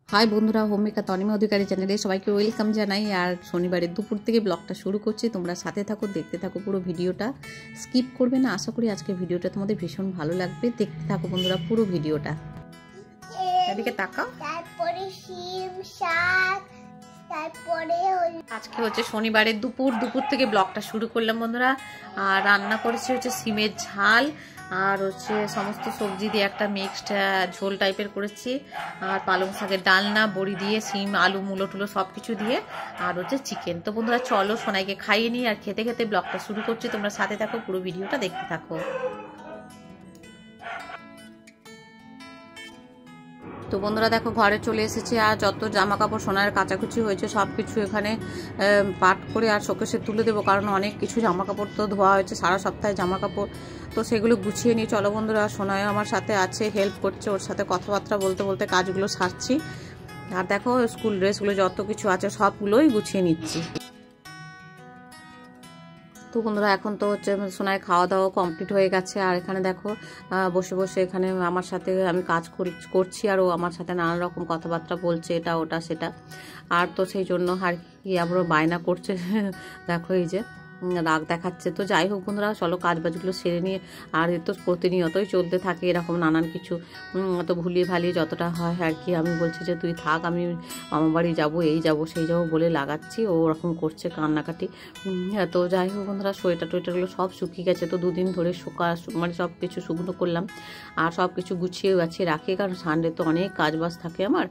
High বন্ধুরা, home maker Tanima অধিকারী চ্যানেলে সবাইকে ওয়েলকাম জানাই। আর শনিবারের দুপুর থেকে ব্লগটা শুরু করছি। তোমরা সাথে থাকো, দেখতে থাকো, পুরো ভিডিওটা স্কিপ করবে না। আশা করি আজকে ভিডিওটা তোমাদের ভীষণ ভালো লাগবে। দেখতে থাকো বন্ধুরা পুরো ভিডিওটা। এদিকে তাকাও। তারপরে শিম শাক, তারপরে আজকে হচ্ছে শনিবারের দুপুর থেকে ব্লগটা শুরু করলাম বন্ধুরা। আর রান্না করেছি হচ্ছে সিমের ঝাল, আর হচ্ছে সমস্ত সবজি দিয়ে একটা মিক্সড ঝোল টাইপের করেছি। আর পালং শাকের ডালনা, বড়ি দিয়ে, সিম, আলু, মূলো টুলো সব কিছু দিয়ে, আর হচ্ছে চিকেন। তো বন্ধুরা চলো সোনাইকে খাইয়ে নিই, আর খেতে খেতে ব্লগটা শুরু করছি। তোমরা সাথে থাকো, পুরো ভিডিওটা দেখতে থাকো। তো বন্ধুরা দেখো, ঘরে চলে এসেছি। আর যত জামা কাপড় সোনার কাচাকুচি হয়েছে সব কিছু এখানে পাট করে আর শোকেসে তুলে দেবো, কারণ অনেক কিছু জামা কাপড় তো ধোয়া হয়েছে সারা সপ্তাহে জামা কাপড়। তো সেগুলো গুছিয়ে নিয়ে চলো বন্ধুরা। সোনাই আমার সাথে আছে, হেল্প করছে, ওর সাথে কথাবার্তা বলতে বলতে কাজগুলো সারছি। আর দেখো স্কুল ড্রেসগুলো যত কিছু আছে সবগুলোই গুছিয়ে নিচ্ছি। তো বন্ধুরা এখন তো হচ্ছে সোনাই খাওয়া দাওয়া কমপ্লিট হয়ে গেছে। আর এখানে দেখো বসে বসে এখানে আমার সাথে আমি কাজ করছি, আর ও আমার সাথে নানান রকম কথাবার্তা বলছে, এটা ওটা সেটা। আর তো সেই জন্য আর কি আবারও বায়না করছে দেখো এই যে রাগ দেখাচ্ছে। তো যাই হোক বন্ধুরা, চলো কাজ বাজগুলো সেরে নিয়ে। আর এ তো প্রতিনিয়তই চলতে থাকে এরকম নানান কিছু, তো ভুলিয়ে ভালিয়ে যতটা হয় আর কি। আমি বলছি যে তুই থাক, আমি মামা বাড়ি যাবো, এই যাবো সেই যাবো বলে লাগাচ্ছি, ও ওরকম করছে কান্নাকাটি। তো যাই হোক বন্ধুরা, সোয়েটার টোয়েটারগুলো সব শুকিয়ে গেছে। তো দুদিন ধরে মানে সব কিছু শুকনো করলাম, আর সব কিছু গুছিয়ে গাছিয়ে রাখি, কারণ সানডে তো অনেক কাজ বাজ থাকে আমার।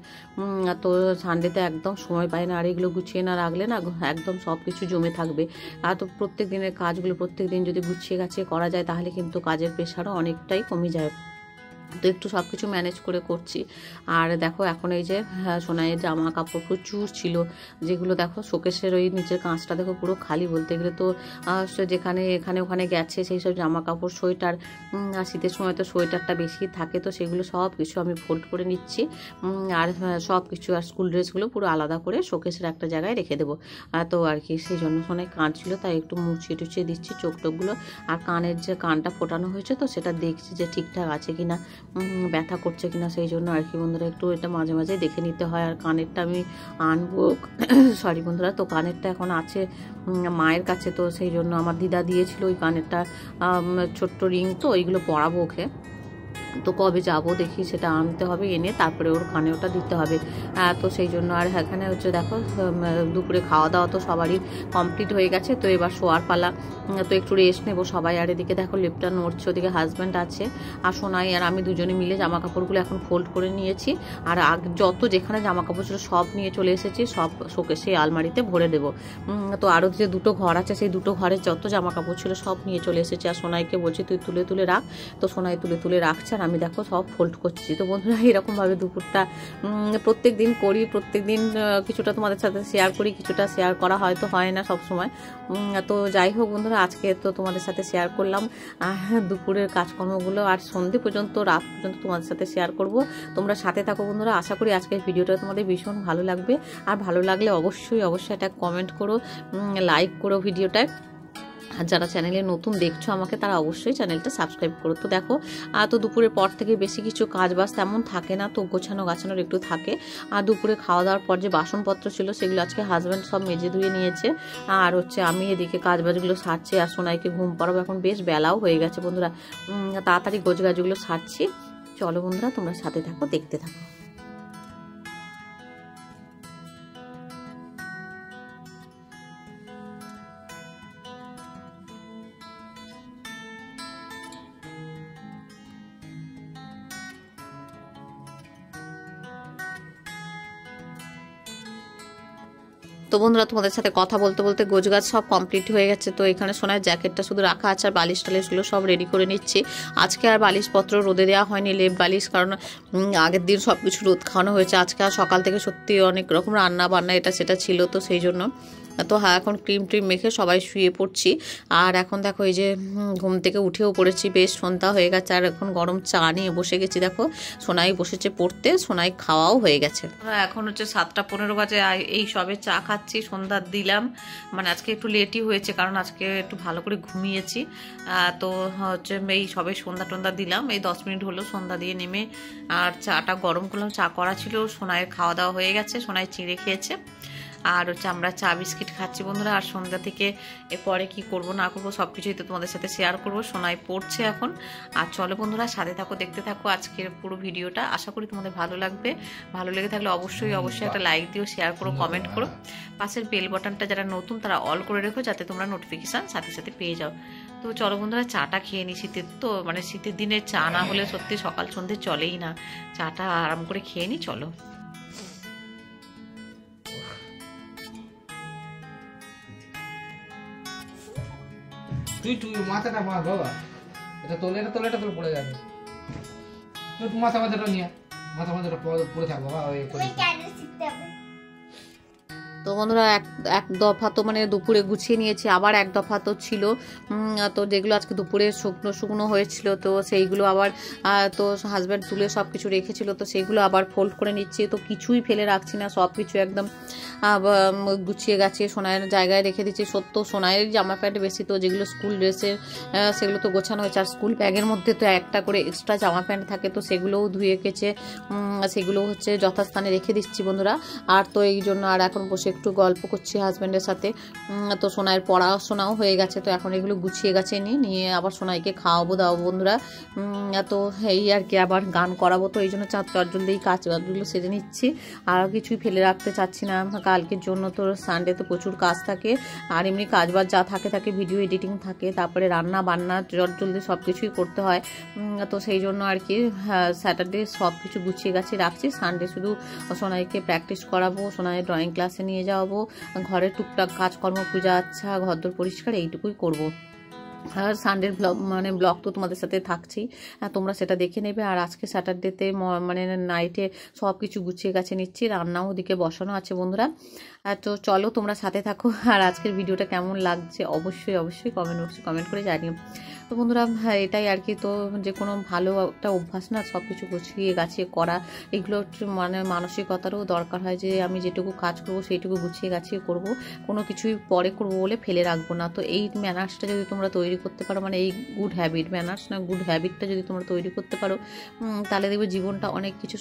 তো সানডেতে একদম সময় পাই না, আর এগুলো গুছিয়ে না রাখলে না একদম সব কিছু জমে থাকবে। আর তো প্রত্যেক দিনের কাজগুলো প্রত্যেক দিন যদি গুছিয়ে গাছিয়ে করা যায় তাহলে কিন্তু কাজের প্রেশারও অনেকটাই কমে যায়। তো একটু সব কিছু ম্যানেজ করে করছি। আর দেখো এখন এই যে সোনাইয়ের জামা কাপড় প্রচুর ছিল, যেগুলো দেখো শোকেসের ওই নিচের কাঁচটা দেখো পুরো খালি বলতে গেলে। তো যেখানে এখানে ওখানে গেছে সেই সব জামা কাপড়, সোয়েটার, আর শীতের সময় তো সোয়েটারটা বেশি থাকে, তো সেগুলো সব কিছু আমি ফোল্ড করে নিচ্ছি। আর সব কিছু আর স্কুল ড্রেসগুলো পুরো আলাদা করে শোকেসের একটা জায়গায় রেখে দেবো। তো আর কি সেই জন্য সোনাই কাঁদছিল, তাই একটু মুছিয়ে টুছিয়ে দিচ্ছি চোখ টোকগুলো। আর কানের যে কানটা ফোটানো হয়েছে তো সেটা দেখছি যে ঠিকঠাক আছে কিনা, ব্যথা করছে কিনা, সেই জন্য আর কি বন্ধুরা একটু এটা মাঝে মাঝে দেখে নিতে হয়। আর কানেরটা আমি আনবো সরি বন্ধুরা, তো কানেরটা এখন আছে মায়ের কাছে, তো সেই জন্য আমার দিদা দিয়েছিল ওই কানেরটা, ছোট্ট রিং, তো ওইগুলো পরাবো ওকে। তো কবে যাব দেখি, সেটা আনতে হবে, এনে তারপরে ওর কানে ওটা দিতে হবে। তো সেই জন্য আর এখানে হচ্ছে দেখো দুপুরে খাওয়া দাওয়া তো সবারই কমপ্লিট হয়ে গেছে। তো এবার শোয়ার পালা, তো একটু রেস্ট নেবো সবাই। আর এদিকে দেখো লেপটা নড়ছে, ওদিকে হাজব্যান্ড আছে আর সোনাই আর আমি দুজনে মিলে জামা কাপড়গুলো এখন ফোল্ড করে নিয়েছি। আর যত যেখানে জামা কাপড় ছিল সব নিয়ে চলে এসেছি, সব শোকেসে আলমারিতে ভরে দেবো। তো আরও যে দুটো ঘর আছে সেই দুটো ঘরে যত জামা কাপড় ছিল সব নিয়ে চলে এসেছি। আর সোনাইকে বলছি তুই তুলে তুলে রাখ, তো সোনাই তুলে তুলে রাখছে, আর আমি দেখো সব ফোল্ড করছি। তো বন্ধুরা এরকমভাবে দুপুরটা প্রত্যেক দিন করি, প্রত্যেক দিন কিছুটা তোমাদের সাথে শেয়ার করি, কিছুটা শেয়ার করা হয়তো হয় না সব সময়। তো যাই হোক বন্ধুরা, আজকে তো তোমাদের সাথে শেয়ার করলাম দুপুরের কাজকর্মগুলো, আর সন্ধে পর্যন্ত রাত পর্যন্ত তোমাদের সাথে শেয়ার করব। তোমরা সাথে থাকো বন্ধুরা। আশা করি আজকের ভিডিওটা তোমাদের ভীষণ ভালো লাগবে। আর ভালো লাগলে অবশ্যই একটা কমেন্ট করো, লাইক করো ভিডিওটায়। আর যারা চ্যানেলে নতুন দেখছো আমাকে, তারা অবশ্যই চ্যানেলটা সাবস্ক্রাইব করো। তো দেখো তো দুপুরের পর থেকে বেশি কিছু কাজ বাজ তেমন থাকে না, তো গোছানো গাছানোর একটু থাকে। আর দুপুরে খাওয়া দাওয়ার পর যে বাসনপত্র ছিল সেগুলো আজকে হাজব্যান্ড সব মেজে ধুয়ে নিয়েছে। আর হচ্ছে আমি এদিকে কাজ বাজগুলো সারছি, আর সোনাইকে ঘুম পাড়াবো। এখন বেশ বেলাও হয়ে গেছে বন্ধুরা, তাড়াতাড়ি গোছগাছগুলো সারছি। চলো বন্ধুরা তোমরা সাথে থাকো, দেখতে থাকো। তো বন্ধুরা তোমাদের সাথে কথা বলতে বলতে গোছগাছ সব কমপ্লিট হয়ে গেছে। তো এখানে সোনার জ্যাকেটটা শুধু রাখা আছে, আর বালিশ টালিশগুলো সব রেডি করে নিচ্ছি। আজকে আর বালিশপত্র রোদে দেওয়া হয়নি, লেপ বালিশ, কারণ আগের দিন সব কিছু রোদ খাওয়ানো হয়েছে। আজকে আর সকাল থেকে সত্যি অনেক রকম রান্না বান্না এটা সেটা ছিল, তো সেই জন্য তো হ্যাঁ, এখন ক্রিম ট্রিম মেখে সবাই শুয়ে পড়ছি। আর এখন দেখো এই যে ঘুম থেকে উঠেও পড়েছি, বেশ সন্ধ্যা হয়ে গেছে। আর এখন গরম চা নিয়ে বসে গেছি। দেখো সোনাই বসেছে পড়তে, সোনাই খাওয়াও হয়ে গেছে। এখন হচ্ছে 7টা 15 বাজে, এই সবে চা খাচ্ছি, সন্ধ্যা দিলাম। মানে আজকে একটু লেটই হয়েছে, কারণ আজকে একটু ভালো করে ঘুমিয়েছি। তো হচ্ছে এই সবে সন্ধ্যা টন্ধ্যা দিলাম, এই 10 মিনিট হলো সন্ধ্যা দিয়ে নেমে আর চাটা গরম করলাম। চা করা ছিল, সোনাইয়ের খাওয়া দাওয়া হয়ে গেছে, সোনাই চিঁড়ে খেয়েছে। আর হচ্ছে আমরা চা বিস্কিট খাচ্ছি বন্ধুরা। আর সন্ধ্যা থেকে এরপরে কি করব না করব সব কিছুই তো তোমাদের সাথে শেয়ার করব। সোনাই পড়ছে এখন। আর চলো বন্ধুরা, সাথে থাকো, দেখতে থাকো আজকের পুরো ভিডিওটা। আশা করি তোমাদের ভালো লাগবে। ভালো লেগে থাকলে অবশ্যই একটা লাইক দিও, শেয়ার করো, কমেন্ট করো। পাশের বেল বাটনটা যারা নতুন তারা অল করে রেখো, যাতে তোমরা নোটিফিকেশান সাথে সাথে পেয়ে যাও। তো চলো বন্ধুরা, চাটা খেয়ে নিই। শীতের তো মানে শীতের দিনে চা না হলে সত্যি সকাল সন্ধ্যে চলেই না। চাটা আরাম করে খেয়ে নিই, চলো। তুই মাথাটা মার বাবা, এটা তোলে পড়ে যাবে। তুই মাথা মাথাটা নিয়ে মাথাটা পড়ে থাক বাবা। ওই তো বন্ধুরা, এক দফা তো মানে দুপুরে গুছিয়ে নিয়েছি, আবার এক দফা তো ছিল। তো যেগুলো আজকে দুপুরে শুকনো শুকনো হয়েছিল, তো সেইগুলো আবার তো হাজব্যান্ড তুলে সব কিছু রেখেছিল, তো সেইগুলো আবার ফোল্ড করে নিচ্ছি। তো কিছুই ফেলে রাখছি না, সব কিছু একদম গুছিয়ে গাছিয়ে সোনাইয়ের জায়গায় রেখে দিচ্ছি। সত্য সোনাইয়ের জামা প্যান্ট বেশি, তো যেগুলো স্কুল ড্রেসের সেগুলো তো গোছানো হয়েছে। আর স্কুল ব্যাগের মধ্যে তো একটা করে এক্সট্রা জামা প্যান্ট থাকে, তো সেগুলোও ধুয়ে কেচে সেগুলো হচ্ছে যথাস্থানে রেখে দিচ্ছি বন্ধুরা। আর তো এই জন্য আর এখন বসে একটু গল্প করছি হাজব্যান্ডের সাথে। তো সোনাইয়ের পড়াশোনাও হয়ে গেছে, তো এখন এগুলো গুছিয়ে গেছে নিয়ে আবার সোনাইকে খাওয়াবো দাও বন্ধুরা। তো এই আর কি, আবার গান করাবো, তো এই জন্য চটজলদি কাজগুলো সেরে নিচ্ছি। আর কিছুই ফেলে রাখতে চাচ্ছি না কালকের জন্য। তো সানডে তো প্রচুর কাজ থাকে, আর এমনি কাজবাজ যা থাকে, ভিডিও এডিটিং থাকে, তারপরে রান্না বান্না চটজলদি সব কিছুই করতে হয়। তো সেই জন্য আর কি স্যাটারডে সব কিছু গুছিয়ে গাছিয়ে রাখছি। সানডে শুধু সোনাইকে প্র্যাকটিস করাবো, সোনাই ড্রয়িং ক্লাসে নিয়ে যাবো, ঘরের টুকটাক কাজকর্ম, পূজা আচ্ছা, ঘরদোর পরিষ্কার, এইটুকুই করবো। আর সানডের ব্লগ তো তোমাদের সাথে থাকছেই, তোমরা সেটা দেখে নেবে। আর আজকে স্যাটারডেতে মানে নাইটে সব কিছু গুছিয়ে গাছে নিচ্ছি, রান্নাও ওদিকে বসানো আছে বন্ধুরা। তো চলো তোমরা সাথে থাকো। আর আজকের ভিডিওটা কেমন লাগছে অবশ্যই কমেন্ট বক্সে কমেন্ট করে জানিও। তো বন্ধুরা, এটাই আর কি। তো যে কোনো ভালো একটা অভ্যাস না, সব কিছু গুছিয়ে গাছিয়ে করা, এগুলো মানে মানসিকতারও দরকার হয়, যে আমি যেটুকু কাজ করবো সেইটুকু গুছিয়ে গাছিয়ে করব, কোনো কিছুই পরে করবো বলে ফেলে রাখবো না। তো এই ম্যানার্সটা যদি তোমরা তৈরি করতে পারো, মানে এই গুড হ্যাবিট, ম্যানার্স না গুড হ্যাবিটটা যদি তোমরা তৈরি করতে পারো, তাহলে দেখবে জীবনটা অনেক কিছু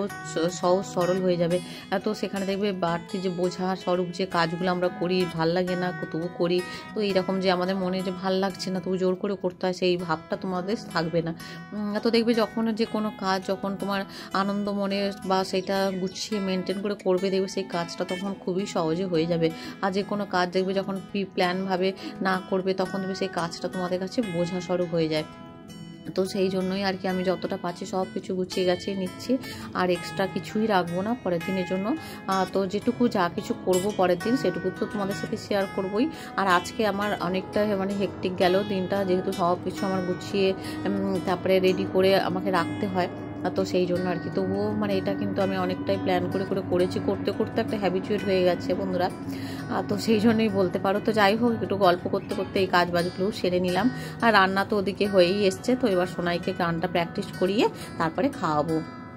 সহজ সরল হয়ে যাবে। তো সেখানে দেখবে বাড়তি যে বোঝা স্বরূপ যে কাজগুলো আমরা করি, ভাল লাগে না তবু করি, তো এইরকম যে আমাদের মনে যে ভাল লাগছে না তবু জোর করে করতে হয়, সেই ভাবটা তোমাদের থাকবে না। তো দেখবে যখন যে কোনো কাজ যখন তোমার আনন্দ মনে বা সেটা গুছিয়ে মেনটেন করে করবে, দেখবে সেই কাজটা তখন খুবই সহজে হয়ে যাবে। আর যে কোনো কাজ দেখবে যখন প্ল্যানভাবে না করবে, তখন দেখবে সেই কাজটা তোমাদের কাছে বোঝা স্বরূপ হয়ে যায়। তো সেই জন্যই আর কি আমি যতটা পাচ্ছি সব কিছু গুছিয়ে গাছিয়ে নিচ্ছি, আর এক্সট্রা কিছুই রাখবো না পরের দিনের জন্য। তো যেটুকু যা কিছু করব পরের দিন সেটুকু তো তোমাদের সাথে শেয়ার করবই। আর আজকে আমার অনেকটা মানে হেক্টিক গেল দিনটা, যেহেতু সব কিছু আমার গুছিয়ে তারপরে রেডি করে আমাকে রাখতে হয়। তো সেই জন্য আর কি, তবুও মানে এটা কিন্তু আমি অনেকটাই প্ল্যান করে করেছি, করতে করতে একটা হ্যাবিচুয়েট হয়ে গেছে বন্ধুরা। তো সেই জন্যই বলতে পারো। তো যাই হোক, একটু গল্প করতে করতে এই কাজ বাজগুলো সেরে নিলাম। আর রান্না তো ওদিকে হয়েই এসছে, তো এবার সোনাইকে গানটা প্র্যাকটিস করিয়ে তারপরে খাওয়াবো।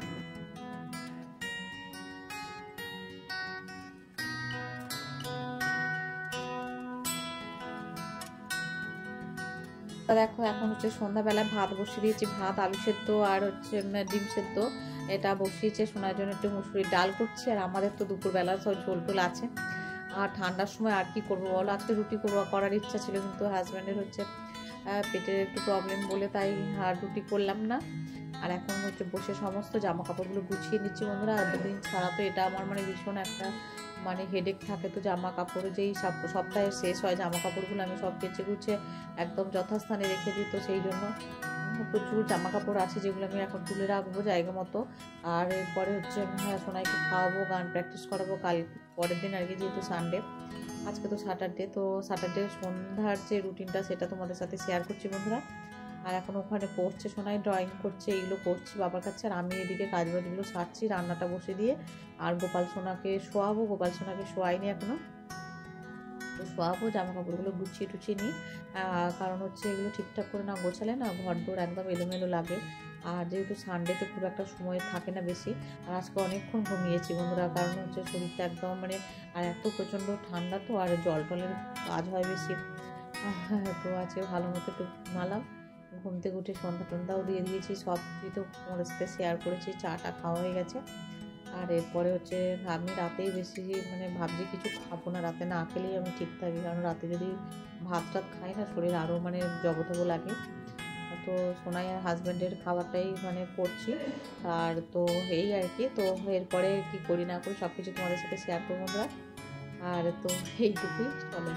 দেখো এখন হচ্ছে সন্ধ্যাবেলা ভাত বসিয়ে দিয়েছি, ভাত আলু সেদ্ধ আর হচ্ছে ডিম সেদ্ধ, এটা বসিয়েছে। শোনার জন্য একটু মুসুরির ডাল করছি। আর আমাদের তো দুপুরবেলা সব ঝোল টোল আছে। আর ঠান্ডার সময় আর কি করবো বলো, আজকে রুটি করার ইচ্ছা ছিল, কিন্তু হাজব্যান্ডের হচ্ছে পেটের একটু প্রবলেম বলে তাই আর রুটি করলাম না। আর এখন হচ্ছে বসে সমস্ত জামা কাপড়গুলো গুছিয়ে নিচ্ছি বন্ধুরা। আর দুদিন ছাড়া তো এটা আমার মানে ভীষণ একটা মানে হেডেক থাকে। তো জামা কাপড় যেই সপ্তাহে শেষ হয়, জামা কাপড়গুলো আমি সব কেচে গুছে একদম যথাস্থানে রেখে দিই। তো সেই জন্য প্রচুর জামা কাপড় আছে, যেগুলো আমি এখন তুলে রাখবো জায়গা মতো। আর এরপরে হচ্ছে সোনাইকে খাওয়াবো, গান প্র্যাকটিস করাবো পরের দিন আর কি, যেহেতু সানডে। আজকে তো স্যাটারডে, তো স্যাটারডে সন্ধ্যার যে রুটিনটা সেটা তোমাদের সাথে শেয়ার করছি বন্ধুরা। আর এখন ওখানে পড়ছে সোনাই, ড্রয়িং করছে, এইগুলো করছি বাবার কাছে। আর আমি এদিকে কাজবাজগুলো সারছি, রান্নাটা বসে দিয়ে। আর গোপাল সোনাকে শোয়াবো, গোপাল সোনাকে শোয়াইনি এখনো। তো শোয়াবো, জামা কাপড়গুলো গুছিয়ে টুছিয়ে নিই, কারণ হচ্ছে এগুলো ঠিকঠাক করে না গোছালে না ঘর দোর একদম এলোমেলো লাগে। আর যেহেতু সানডেতে খুব একটা সময় থাকে না বেশি, আর আজকে অনেকক্ষণ ঘুমিয়েছি বন্ধুরা, কারণ হচ্ছে শরীরটা একদম মানে, আর এত প্রচণ্ড ঠান্ডা তো, আর জল টলের কাজ হয় বেশি। তো আজকে ভালো মতো একটু ঘুমালাম, ঘুম থেকে উঠে সন্ধ্যা টন্ধ্যাও দিয়ে দিয়েছি, সব কিছুই তো তোমাদের সাথে শেয়ার করেছি, চাটা খাওয়া হয়ে গেছে। আর এরপরে হচ্ছে আমি রাতেই বেশি মানে ভাবছি কিছু খাবো না, রাতে না খেলেই আমি ঠিক থাকি, কারণ রাতে যদি ভাত টাত খাই না শরীর আরও মানে জগথবো লাগে। তো সোনাই আর হাজব্যান্ডের খাবারটাই মানে করছি, আর তো এই আর কি। তো এরপরে কি করি না করি সব কিছু তোমাদের সাথে শেয়ার করবো আমরা। আর তো এইটুকুই, চলো।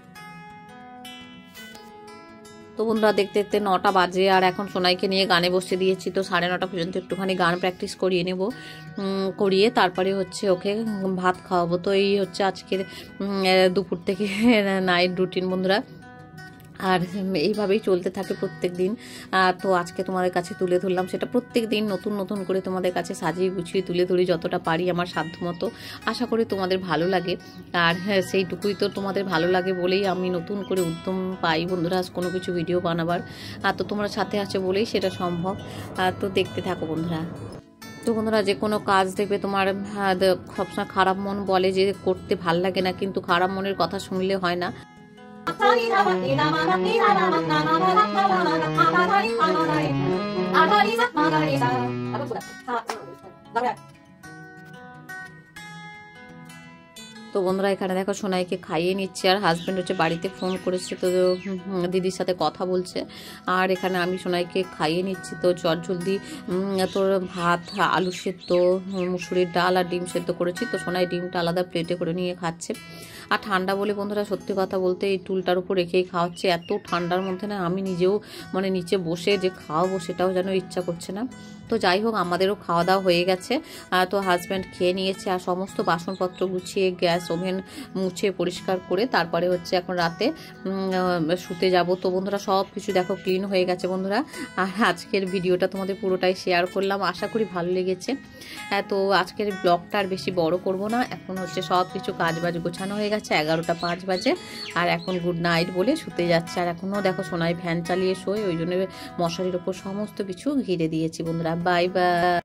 তো বন্ধুরা দেখতে দেখতে 9টা বাজে, আর এখন সোনাইকে নিয়ে গানে বসে দিয়েছি। তো 9:30 পর্যন্ত একটুখানি গান প্র্যাকটিস করিয়ে নেব, করিয়ে তারপরে হচ্ছে ওকে ভাত খাওয়াবো। তো এই হচ্ছে আজকের দুপুর থেকে নাইট রুটিন বন্ধুরা, আর এইভাবেই চলতে থাকে প্রত্যেক দিন। তো আজকে তোমাদের কাছে তুলে ধরলাম, সেটা প্রত্যেক দিন নতুন নতুন করে তোমাদের কাছে সাজিয়ে গুছিয়ে তুলে ধরি যতটা পারি আমার সাধ্যমতো। আশা করি তোমাদের ভালো লাগে, আর হ্যাঁ সেইটুকুই তো তোমাদের ভালো লাগে বলেই আমি নতুন করে উদ্যম পাই বন্ধুরা কোনো কিছু ভিডিও বানাবার। তো তোমরা সাথে আছো বলেই সেটা সম্ভব। তো দেখতে থাকো বন্ধুরা। তো বন্ধুরা যে কোনো কাজ দেখবে তোমার সবসময় খারাপ মন বলে যে করতে ভাল লাগে না, কিন্তু খারাপ মনের কথা শুনলে হয় না। তো বন্ধুরা এখানে দেখো সোনাইকে খাইয়ে নিচ্ছে, আর হাজব্যান্ড হচ্ছে বাড়িতে ফোন করেছে, তো দিদির সাথে কথা বলছে। আর এখানে আমি সোনাইকে খাইয়ে নিচ্ছি। তো জলদি তোর ভাত, আলু সেদ্ধ, মুসুরির ডাল আর ডিম সেদ্ধ করেছি। তো সোনাই ডিমটা আলাদা প্লেটে করে নিয়ে খাচ্ছে। আর ঠান্ডা বলে বন্ধুরা সত্যি কথা বলতে এই টুলটার উপর রেখেই খাওয়াচ্ছে। এত ঠান্ডার মধ্যে না আমি নিজেও মানে নিচে বসে যে খাওয়াবো সেটাও যেন ইচ্ছা করছে না। তো যাই হোক আমাদেরও খাওয়া দাওয়া হয়ে গেছে। তো হাজব্যান্ড খেয়ে নিয়েছে, আর সমস্ত বাসনপত্র গুছিয়ে গ্যাস ওভেন মুছে পরিষ্কার করে তারপরে হচ্ছে এখন রাতে শুতে যাব। তো বন্ধুরা সব কিছু দেখো ক্লিন হয়ে গেছে বন্ধুরা। আর আজকের ভিডিওটা তোমাদের পুরোটাই শেয়ার করলাম, আশা করি ভালো লেগেছে। তো আজকের ব্লগটা আর বেশি বড় করব না, এখন হচ্ছে সব কিছু কাজবাজ গোছানো হয়ে গেছে, 11টা 5 বাজে। আর এখন গুড নাইট বলে শুতে যাচ্ছে। আর এখনও দেখো সোনাই ফ্যান চালিয়ে শোয়, ওই জন্য মশারির ওপর সমস্ত কিছু ঘিরে দিয়েছি বন্ধুরা। Bye by.